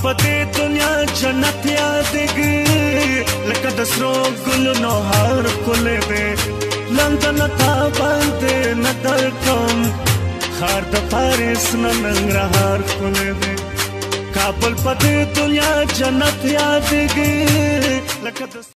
پدې دنیا جنت یادېږي لکه د سرو ګلونو هار ښکلی دی لندن تا باندې نه درکم ښار د پاریس نه ننګرهار ښکلی دی کابل پدې دنیا جنت یادېږي لکه د